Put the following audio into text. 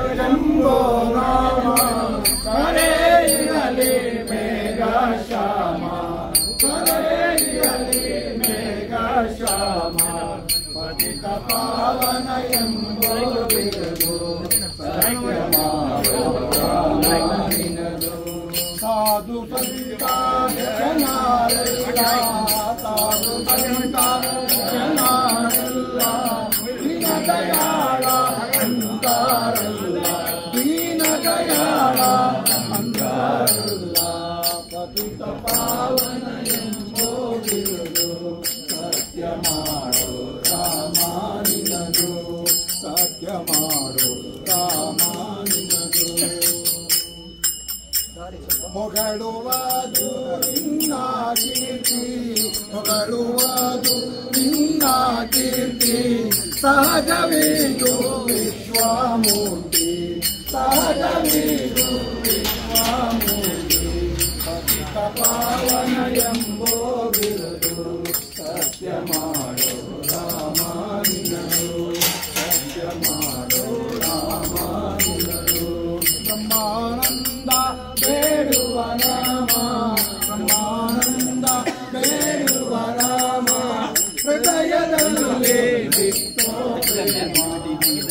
ಶಂಭೋ ರಾಮ ಕರೆಯಿರಲಿ ಮೇಘ ಶ್ಯಾಮ ಕರೆಯಿರಲಿ ಮೇಘ ಶ್ಯಾಮ ಪತಿತ ಪಾವನ ಎಂಬೋ ಬಿರುದು ಸತ್ಯ ಮಾಡೋ ರಾಮನಿನದು ಸಾಧು ಸಂತ ಜನಾರೆಲ್ಲ ಸಾಧು ಸಂತ ಜನಾರೆಲ್ಲ ದೀನ ದಯಾಳ ಅಂತಾರಲ್ಲ ದೀನ ದಯಾಳ ಅಂತಾರಲ್ಲ ಪತಿತ ಪಾವನ ಎಂಬೋ ಬಿರುದು ಸತ್ಯ ಮಾಡೋ ರಾಮನಿನದು ಸತ್ಯ ಮಾಡೋ ರಾಮನಿನದು ಹೊಗಳುವುದು ನಿನ್ನ ಕೀರ್ತಿ ಹೊಗಳುವುದು ನಿನ್ನ ಕೀರ್ತಿ ಸಹಜವೀದು ವಿಶ್ವಮೂರ್ತಿ ಸಹಜವೀದು ವಿಶ್ವಮೂರ್ತಿ ಪತಿತ ಪಾವನ ಎಂಬೋ ಬಿರುದು ಸತ್ಯ ಮಾಡೋ ರಾಮನಿನದು ಸತ್ಯ ಮಾಡೋ ರಾಮನಿನದು ಬ್ರಹ್ಮಾನಂದ ಬೇಡುವ ರಾಮ ಬ್ರಹ್ಮಾನಂದ ಬೇಡುವ ರಾಮ ಹೃದಯದಲ್ಲಿ ಬಿತ್ತೋ ಪ್ರೇಮ